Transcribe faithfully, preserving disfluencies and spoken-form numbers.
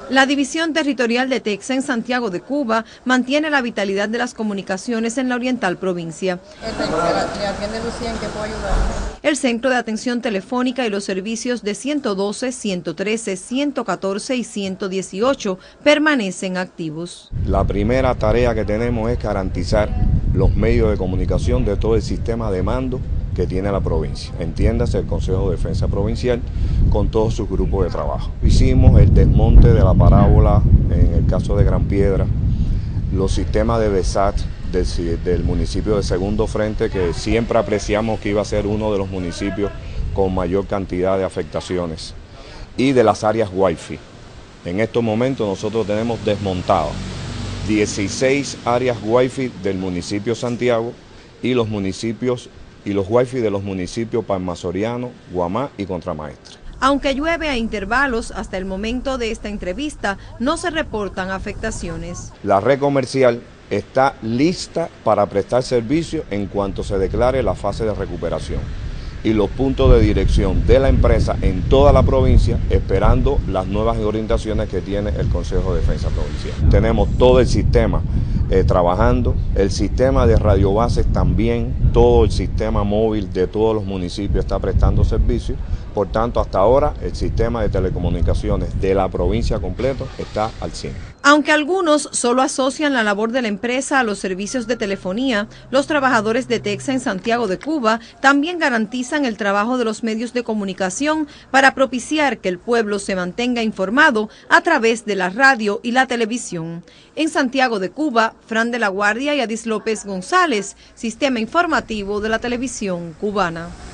La División Territorial de Texsa en Santiago de Cuba mantiene la vitalidad de las comunicaciones en la oriental provincia. ¿Le atiende Lucía? ¿En qué puedo ayudar? El Centro de Atención Telefónica y los servicios de ciento doce, ciento trece, ciento catorce y ciento dieciocho permanecen activos. La primera tarea que tenemos es garantizar los medios de comunicación de todo el sistema de mando que tiene la provincia, entiéndase el Consejo de Defensa Provincial con todos sus grupos de trabajo. Hicimos el desmonte de la parábola en el caso de Gran Piedra, los sistemas de BESAT del, del municipio de Segundo Frente, que siempre apreciamos que iba a ser uno de los municipios con mayor cantidad de afectaciones, y de las áreas Wi-Fi. En estos momentos nosotros tenemos desmontadas dieciséis áreas Wi-Fi del municipio Santiago y los municipios y los Wi-Fi de los municipios Palma Soriano, Guamá y Contramaestre. Aunque llueve a intervalos, hasta el momento de esta entrevista no se reportan afectaciones. La red comercial está lista para prestar servicio en cuanto se declare la fase de recuperación, y los puntos de dirección de la empresa en toda la provincia esperando las nuevas orientaciones que tiene el Consejo de Defensa Provincial. Tenemos todo el sistema eh, trabajando, el sistema de radiobases también, todo el sistema móvil de todos los municipios está prestando servicio. Por tanto, hasta ahora el sistema de telecomunicaciones de la provincia completo está al cien. Aunque algunos solo asocian la labor de la empresa a los servicios de telefonía, los trabajadores de Texsa en Santiago de Cuba también garantizan el trabajo de los medios de comunicación para propiciar que el pueblo se mantenga informado a través de la radio y la televisión. En Santiago de Cuba, Fran de la Guardia y Adis López González, Sistema Informativo de la Televisión Cubana.